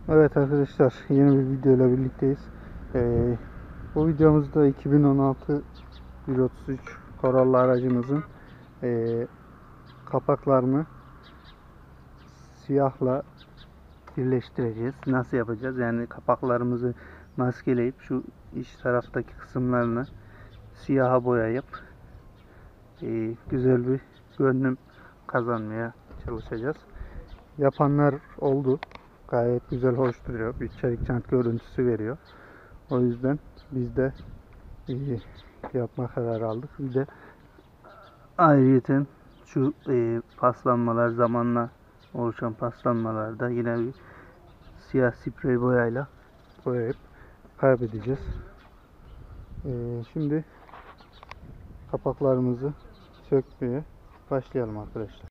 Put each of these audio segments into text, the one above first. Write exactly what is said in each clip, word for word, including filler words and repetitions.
Evet arkadaşlar, yeni bir video ile birlikteyiz. Ee, bu videomuzda iki bin on altı bir otuz üç Corolla aracımızın e, kapaklarını siyahla birleştireceğiz. Nasıl yapacağız? Yani kapaklarımızı maskeleyip şu iç taraftaki kısımlarını siyaha boyayıp e, güzel bir görünüm kazanmaya çalışacağız. Yapanlar oldu. Gayet güzel, hoş duruyor. Bir çelik jant görüntüsü veriyor. O yüzden biz de e, yapma kararı aldık. Bir de ayrıyeten şu e, paslanmalar, zamanla oluşan paslanmalarda yine bir siyah sprey boyayla boyayıp kaybedeceğiz. E, şimdi kapaklarımızı sökmeye başlayalım arkadaşlar.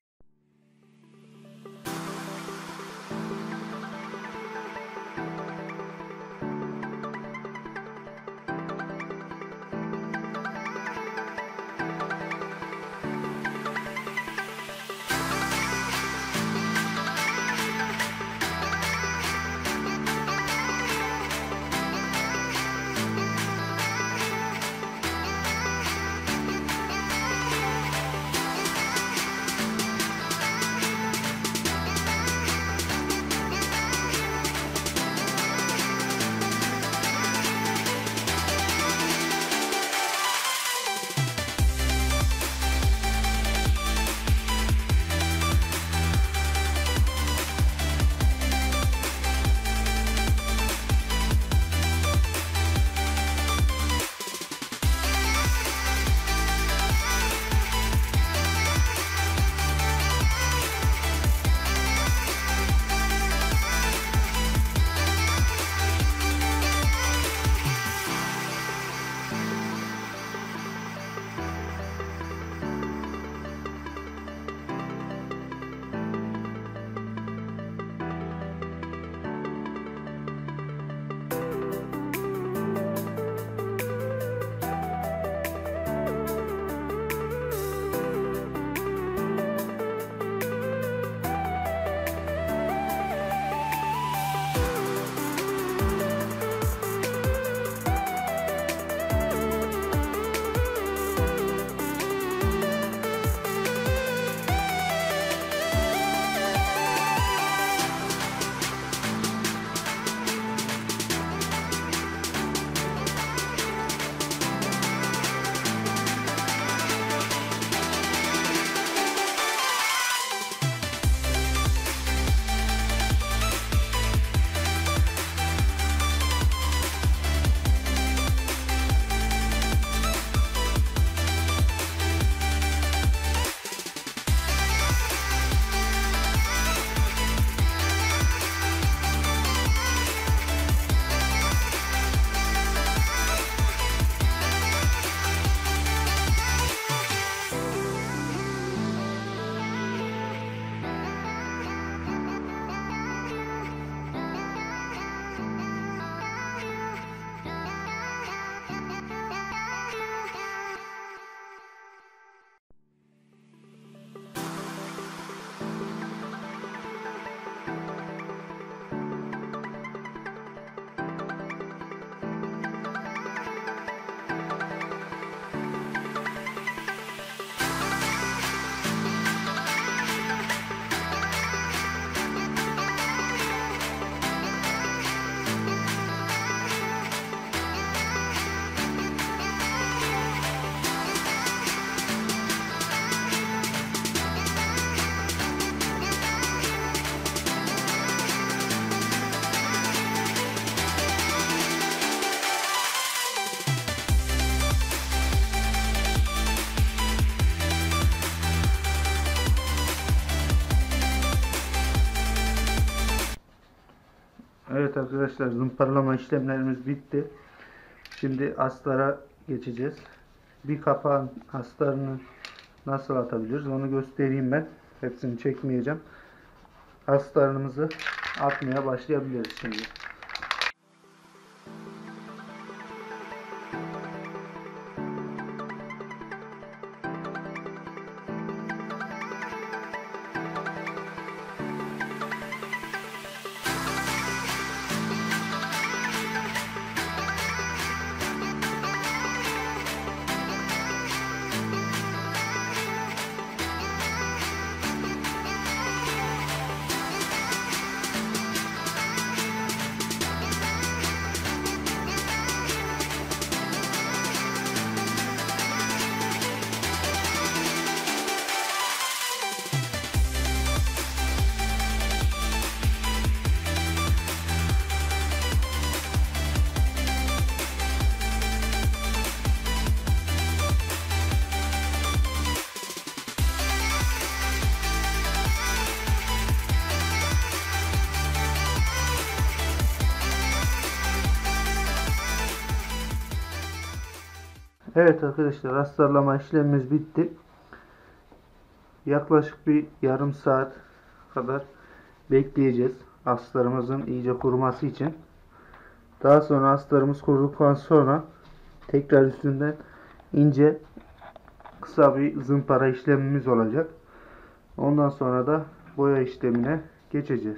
Evet arkadaşlar, zımparalama işlemlerimiz bitti. Şimdi aslara geçeceğiz. Bir kapağın astarını nasıl atabiliriz onu göstereyim ben. Hepsini çekmeyeceğim. Astarımızı atmaya başlayabiliriz şimdi. Evet arkadaşlar, astarlama işlemimiz bitti. Yaklaşık bir yarım saat kadar bekleyeceğiz astarımızın iyice kuruması için. Daha sonra astarımız kuruduktan sonra tekrar üstünden ince kısa bir zımpara işlemimiz olacak. Ondan sonra da boya işlemine geçeceğiz.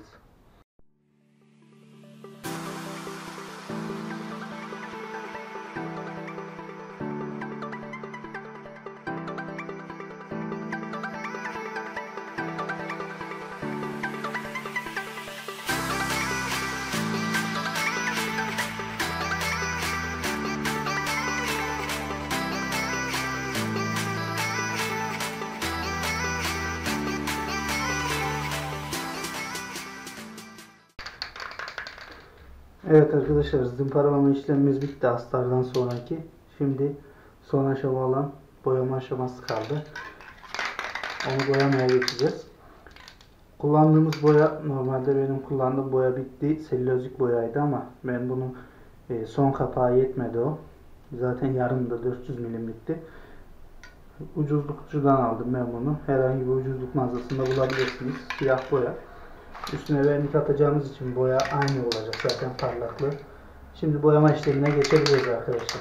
Evet arkadaşlar, zımparalama işlemimiz bitti astardan sonraki. Şimdi son aşama olan boyama aşaması kaldı. Onu boyamaya geçeceğiz. Kullandığımız boya, normalde benim kullandığım boya bitti. Selülozik boyaydı ama ben bunun e, son kapağı yetmedi o. Zaten yarımda dört yüz milimlikti. Ucuzlukçudan aldım ben bunu. Herhangi bir ucuzluk mağazasında bulabilirsiniz. Siyah boya. Üstüne vernik atacağımız için boya aynı olacak zaten, parlaklığı. Şimdi boyama işlemine geçebiliriz arkadaşlar.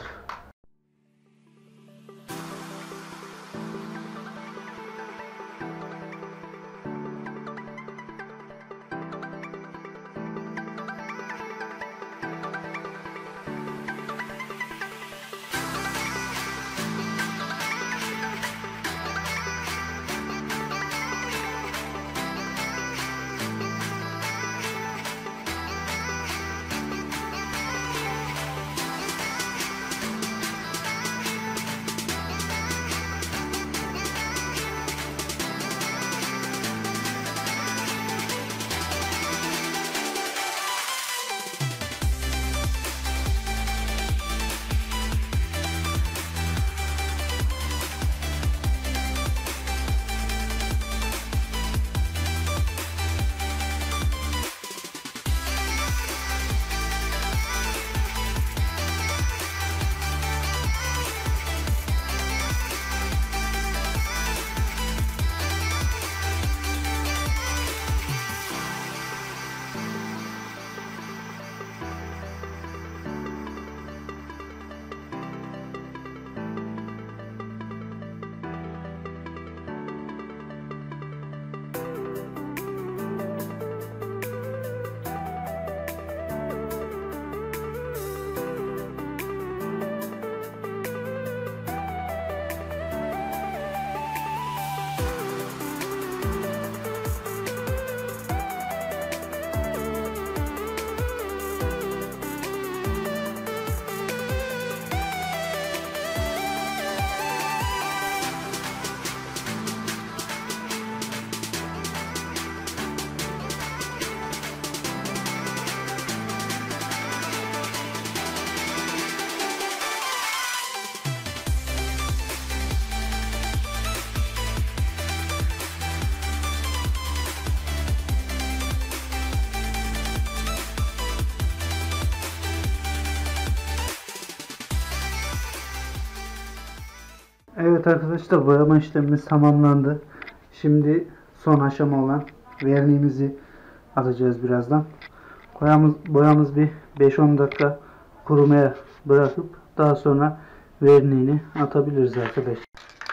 Evet arkadaşlar, boyama işlemimiz tamamlandı. Şimdi son aşama olan verniğimizi atacağız birazdan. Boyamız, boyamız bir beş on dakika kurumaya bırakıp daha sonra verniğini atabiliriz arkadaşlar.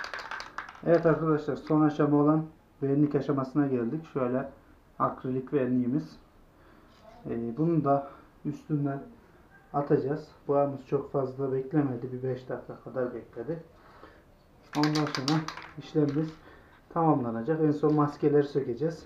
Evet arkadaşlar, son aşama olan vernik aşamasına geldik. Şöyle akrilik verniğimiz. Ee, bunu da üstünden atacağız. Boyamız çok fazla beklemedi. Bir beş dakika kadar bekledi. Ondan sonra işlemimiz tamamlanacak. En son maskeleri sökeceğiz.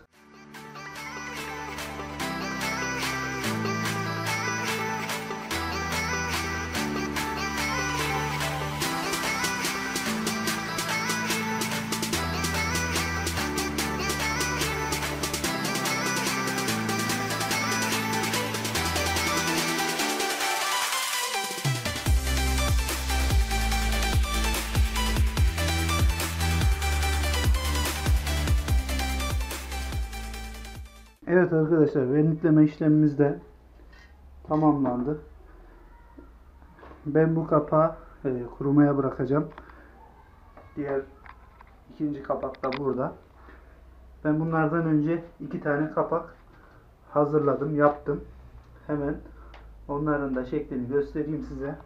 Evet arkadaşlar, vernikleme işlemimiz de tamamlandı. Ben bu kapağı e, kurumaya bırakacağım. Diğer ikinci kapak da burada. Ben bunlardan önce iki tane kapak hazırladım, yaptım. Hemen onların da şeklini göstereyim size.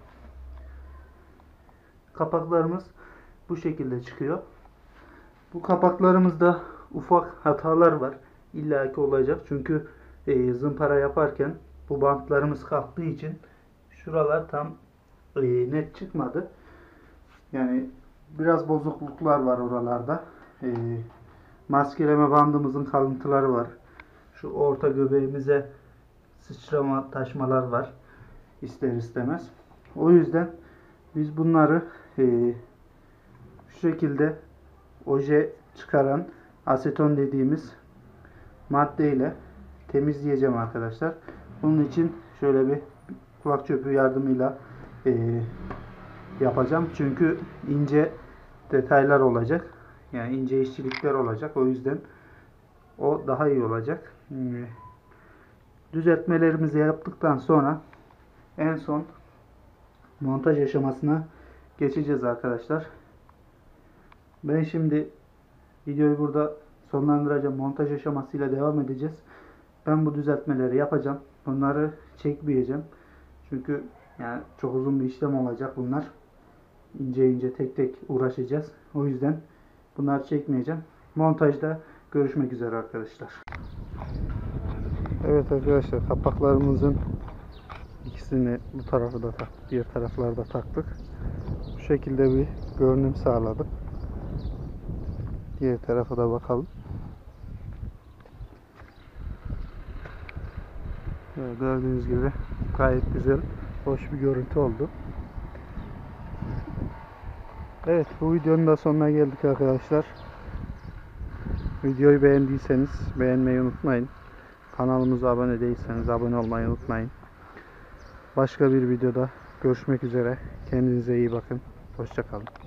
Kapaklarımız bu şekilde çıkıyor. Bu kapaklarımızda ufak hatalar var. İlla ki olacak. Çünkü e, zımpara yaparken bu bantlarımız kalktığı için şuralar tam e, net çıkmadı. Yani biraz bozukluklar var oralarda. E, maskeleme bandımızın kalıntıları var. Şu orta göbeğimize sıçrama, taşmalar var. İster istemez. O yüzden biz bunları e, şu şekilde oje çıkaran aseton dediğimiz maddeyle temizleyeceğim arkadaşlar. Bunun için şöyle bir kulak çöpü yardımıyla e, yapacağım. Çünkü ince detaylar olacak. Yani ince işçilikler olacak. O yüzden o daha iyi olacak. Düzeltmelerimizi yaptıktan sonra en son montaj aşamasına geçeceğiz arkadaşlar. Ben şimdi videoyu burada sonlandıracağım. Montaj aşamasıyla devam edeceğiz. Ben bu düzeltmeleri yapacağım. Bunları çekmeyeceğim. Çünkü yani çok uzun bir işlem olacak bunlar. İnce ince tek tek uğraşacağız. O yüzden bunları çekmeyeceğim. Montajda görüşmek üzere arkadaşlar. Evet arkadaşlar, kapaklarımızın ikisini bu tarafı da taktık, diğer taraflarda taktık. Bu şekilde bir görünüm sağladık. Diğer tarafa da bakalım. Evet, gördüğünüz gibi gayet güzel, hoş bir görüntü oldu. Evet, bu videonun da sonuna geldik arkadaşlar. Videoyu beğendiyseniz beğenmeyi unutmayın. Kanalımıza abone değilseniz abone olmayı unutmayın. Başka bir videoda görüşmek üzere. Kendinize iyi bakın. Hoşça kalın.